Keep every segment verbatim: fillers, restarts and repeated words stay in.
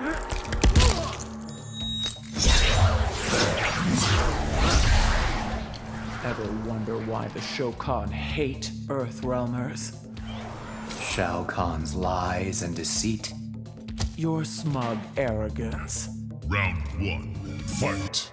Ever wonder why the Shokan hate Earthrealmers? Shao Kahn's lies and deceit. Your smug arrogance. Round one, fight!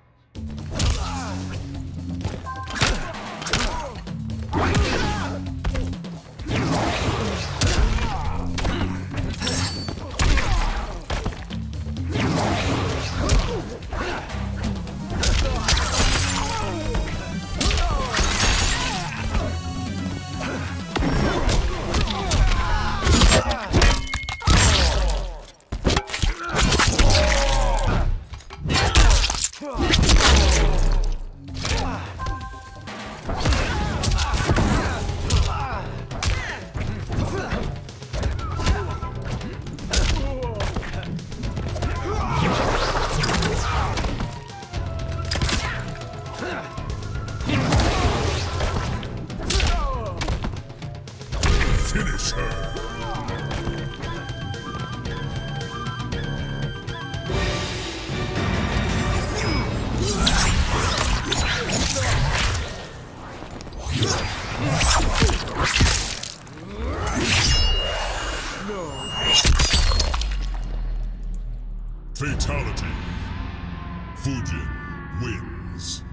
Finish her! Fatality. Fujin wins.